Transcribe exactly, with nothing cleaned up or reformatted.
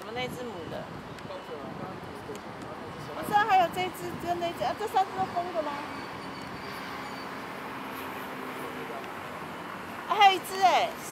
么那只母的？ 不是啊，还有这只跟那只啊，这三只都公的吗？啊，还有一只哎。